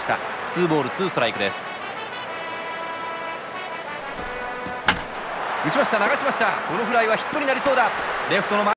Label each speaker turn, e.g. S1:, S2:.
S1: した。ツーボールツーストライクです。打ちました、流しました。このフライはヒットになりそうだ。レフトの前